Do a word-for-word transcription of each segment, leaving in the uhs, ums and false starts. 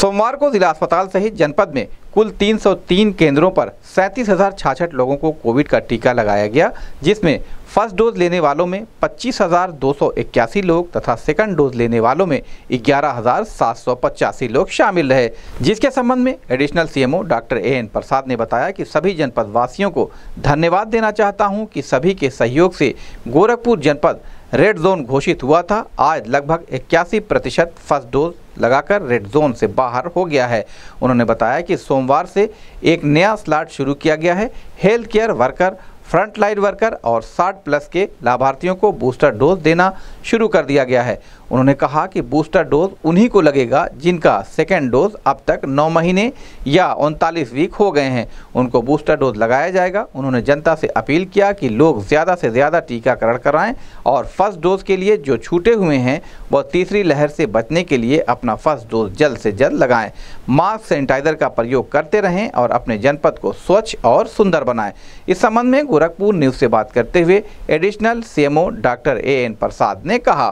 सोमवार को जिला अस्पताल सहित जनपद में कुल तीन सौ तीन केंद्रों पर सैंतीस हजार छियासठ लोगों को कोविड का टीका लगाया गया, जिसमें फर्स्ट डोज लेने वालों में पच्चीस हजार दो सौ इक्यासी लोग तथा सेकंड डोज लेने वालों में ग्यारह हजार सात सौ पचासी लोग शामिल रहे। जिसके संबंध में additional CMO doctor A N Prasad ने बताया कि सभी जनपद वासियों को धन्यवाद देना चाहता हूं कि सभी के सहयोग से गोरखपुर जनपद रेड जोन घोषित हुआ था। आज लगभग इक्यासी प्रतिशत फर्स्ट डोज लगाकर रेड जोन से बाहर हो गया है। उन्होंने बताया कि सोमवार से एक नया स्लॉट शुरू किया गया है। Health care worker, frontline worker और साठ प्लस के लाभार्थियों को बूस्टर डोज देना शुरू कर दिया गया है। उन्होंने कहा कि बूस्टर डोज उन्हीं को लगेगा जिनका सेकेंड डोज अब तक नौ महीने या उनतालीस वीक हो गए हैं, उनको बूस्टर डोज लगाया जाएगा। उन्होंने जनता से अपील किया कि लोग ज़्यादा से ज़्यादा टीकाकरण कराएं और फर्स्ट डोज के लिए जो छूटे हुए हैं वह तीसरी लहर से बचने के लिए अपना फर्स्ट डोज जल्द से जल्द लगाएं। मास्क, सैनिटाइजर का प्रयोग करते रहें और अपने जनपद को स्वच्छ और सुंदर बनाएं। इस संबंध में गोरखपुर न्यूज़ से बात करते हुए additional CMO doctor A N Prasad ने कहा।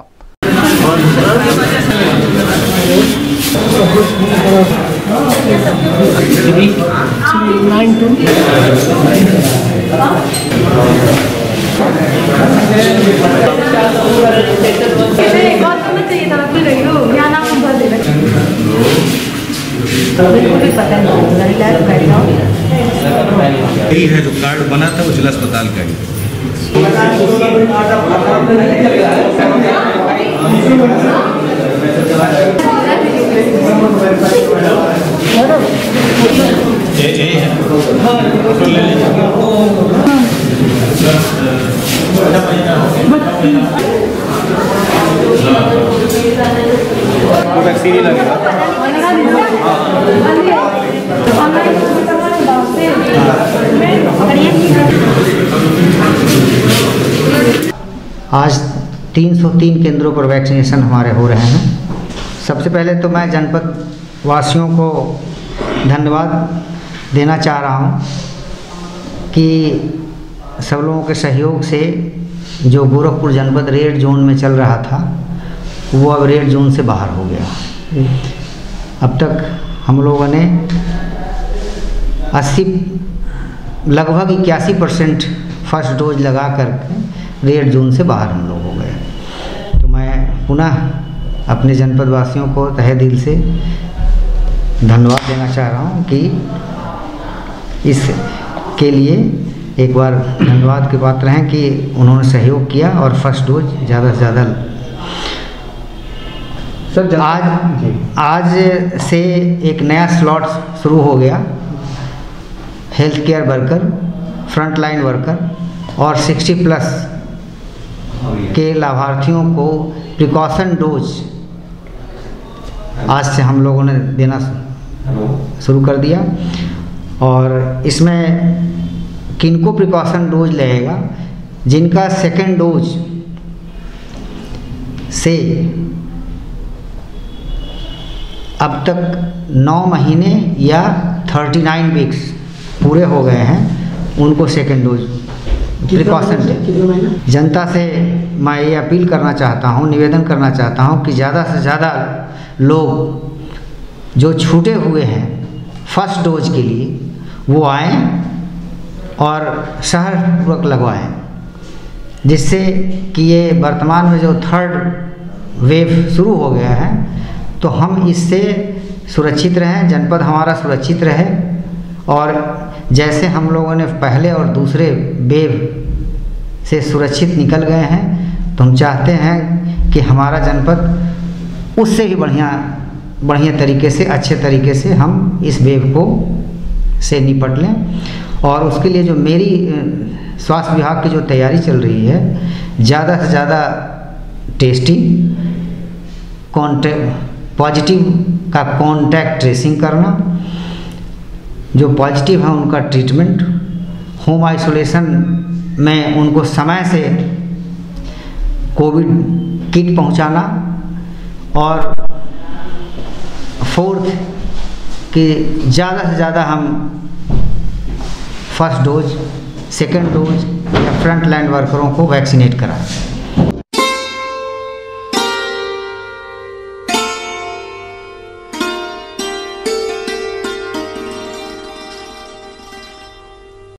यही है जो कार्ड बना था वो जिला अस्पताल का ही। वैक्सीन ही लगेगा। आज तीन सौ तीन केंद्रों पर वैक्सीनेशन हमारे हो रहे हैं। सबसे पहले तो मैं जनपद वासियों को धन्यवाद देना चाह रहा हूं कि सब लोगों के सहयोग से जो गोरखपुर जनपद रेड जोन में चल रहा था वो अब रेड जोन से बाहर हो गया। अब तक हम लोगों ने अस्सी लगभग इक्यासी परसेंट फर्स्ट डोज लगा कर रेड जोन से बाहर हम लोग हो गए। तो मैं पुनः अपने जनपद वासियों को तहे दिल से धन्यवाद देना चाह रहा हूं कि इसके लिए एक बार धन्यवाद के पात्र हैं कि उन्होंने सहयोग किया और फर्स्ट डोज ज़्यादा से ज़्यादा। सर आज आज से एक नया स्लॉट शुरू हो गया। Health care worker, frontline worker और साठ प्लस के लाभार्थियों को प्रिकॉशन डोज आज से हम लोगों ने देना शुरू कर दिया। और इसमें किनको प्रिकॉशन डोज लगेगा, जिनका सेकेंड डोज से अब तक नौ महीने या उनतालीस वीक्स पूरे हो गए हैं, उनको सेकेंड डोज प्रिकॉशन। जनता से मैं ये अपील करना चाहता हूँ, निवेदन करना चाहता हूँ कि ज़्यादा से ज़्यादा लोग जो छूटे हुए हैं फर्स्ट डोज के लिए वो आएँ और सहर्षपूर्वक लगवाएं, जिससे कि ये वर्तमान में जो थर्ड वेव शुरू हो गया है तो हम इससे सुरक्षित रहें, जनपद हमारा सुरक्षित रहे। और जैसे हम लोगों ने पहले और दूसरे वेव से सुरक्षित निकल गए हैं तो हम चाहते हैं कि हमारा जनपद उससे भी बढ़िया बढ़िया तरीके से, अच्छे तरीके से हम इस वेव को से निपट लें। और उसके लिए जो मेरी स्वास्थ्य विभाग की जो तैयारी चल रही है, ज़्यादा से ज़्यादा टेस्टिंग, कॉन्टैक्ट पॉजिटिव का कॉन्टैक्ट ट्रेसिंग करना, जो पॉजिटिव है उनका ट्रीटमेंट, होम आइसोलेशन में उनको समय से कोविड किट पहुंचाना और फोर्थ कि ज़्यादा से ज़्यादा हम फर्स्ट डोज, सेकेंड डोज या फ्रंट लाइन वर्करों को वैक्सीनेट कराएं।